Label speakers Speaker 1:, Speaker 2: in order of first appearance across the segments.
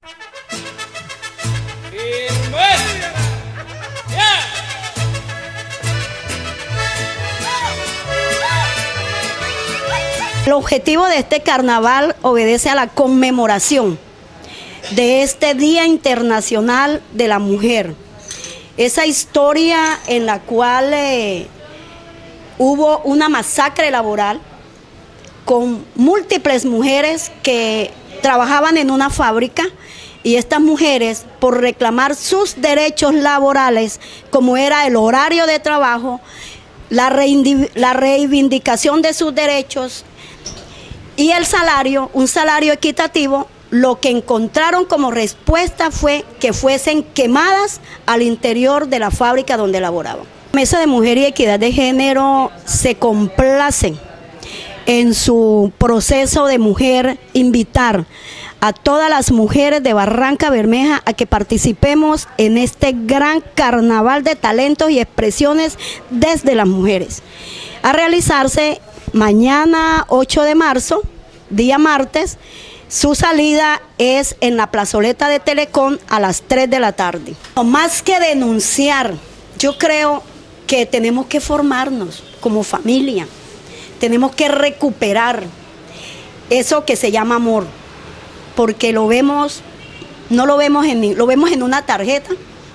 Speaker 1: El objetivo de este carnaval obedece a la conmemoración de este Día Internacional de la Mujer. Esa historia en la cual hubo una masacre laboral con múltiples mujeres que trabajaban en una fábrica, y estas mujeres, por reclamar sus derechos laborales, como era el horario de trabajo, la reivindicación de sus derechos y el salario, un salario equitativo, lo que encontraron como respuesta fue que fuesen quemadas al interior de la fábrica donde laboraban. La Mesa de Mujer y Equidad de Género se complace en su proceso de mujer invitar a todas las mujeres de Barrancabermeja a que participemos en este gran carnaval de talentos y expresiones desde las mujeres, a realizarse mañana 8 de marzo, día martes. Su salida es en la plazoleta de Telecom a las 3 de la tarde. Más que denunciar, yo creo que tenemos que formarnos como familia, tenemos que recuperar eso que se llama amor, porque lo vemos, no lo vemos lo vemos en una tarjeta,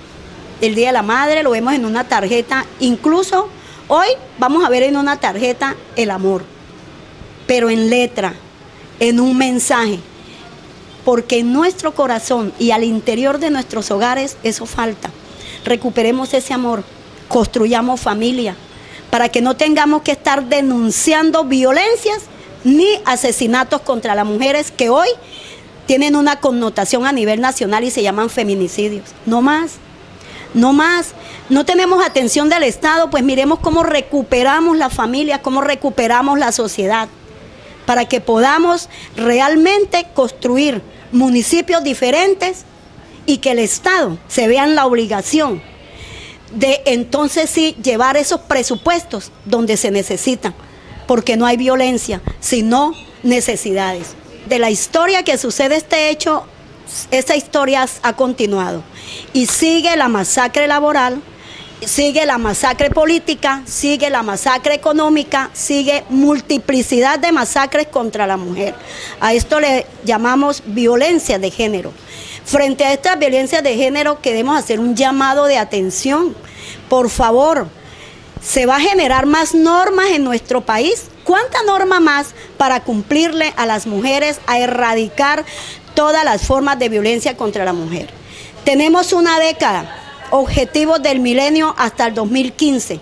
Speaker 1: el Día de la Madre, lo vemos en una tarjeta, incluso hoy vamos a ver en una tarjeta el amor, pero en letra, en un mensaje, porque en nuestro corazón y al interior de nuestros hogares eso falta. Recuperemos ese amor, construyamos familia, para que no tengamos que estar denunciando violencias ni asesinatos contra las mujeres que hoy tienen una connotación a nivel nacional y se llaman feminicidios. No más, no más. No tenemos atención del Estado, pues miremos cómo recuperamos la familia, cómo recuperamos la sociedad, para que podamos realmente construir municipios diferentes y que el Estado se vea en la obligación de entonces sí llevar esos presupuestos donde se necesitan, porque no hay violencia, sino necesidades. De la historia que sucede este hecho, esta historia ha continuado y sigue la masacre laboral, sigue la masacre política, sigue la masacre económica, sigue multiplicidad de masacres contra la mujer. A esto le llamamos violencia de género. Frente a estas violencias de género queremos hacer un llamado de atención. Por favor, se va a generar más normas en nuestro país. ¿Cuánta norma más para cumplirle a las mujeres, a erradicar todas las formas de violencia contra la mujer? Tenemos una década, objetivos del milenio hasta el 2015.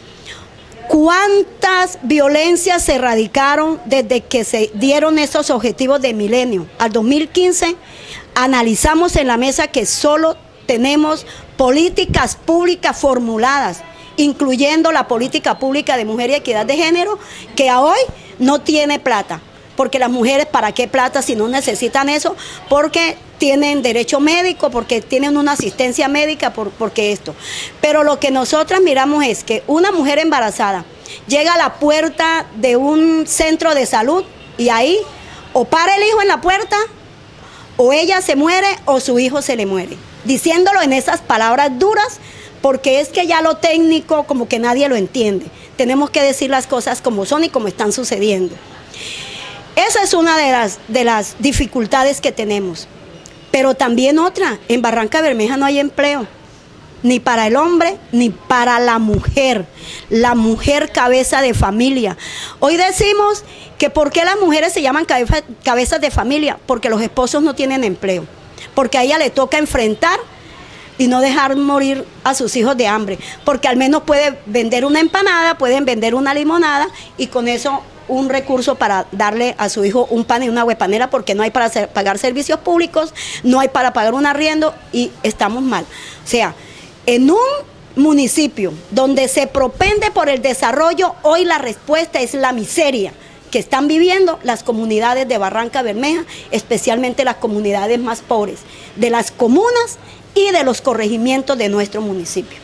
Speaker 1: ¿Cuántas violencias se erradicaron desde que se dieron esos objetivos de milenio? Al 2015 analizamos en la mesa que solo tenemos políticas públicas formuladas, incluyendo la política pública de mujer y equidad de género, que a hoy no tiene plata. Porque las mujeres, ¿para qué plata si no necesitan eso? Porque tienen derecho médico, porque tienen una asistencia médica, porque esto. Pero lo que nosotras miramos es que una mujer embarazada llega a la puerta de un centro de salud y ahí o para el hijo en la puerta, o ella se muere o su hijo se le muere. Diciéndolo en esas palabras duras, porque es que ya lo técnico como que nadie lo entiende. Tenemos que decir las cosas como son y como están sucediendo. Esa es una de las dificultades que tenemos. Pero también otra, en Barrancabermeja no hay empleo, ni para el hombre ni para la mujer cabeza de familia. Hoy decimos que ¿por qué las mujeres se llaman cabezas de familia? Porque los esposos no tienen empleo, porque a ella le toca enfrentar y no dejar morir a sus hijos de hambre, porque al menos puede vender una empanada, pueden vender una limonada y con eso un recurso para darle a su hijo un pan y una huepanera, porque no hay para pagar servicios públicos, no hay para pagar un arriendo y estamos mal. O sea, en un municipio donde se propende por el desarrollo, hoy la respuesta es la miseria que están viviendo las comunidades de Barrancabermeja, especialmente las comunidades más pobres, de las comunas y de los corregimientos de nuestro municipio.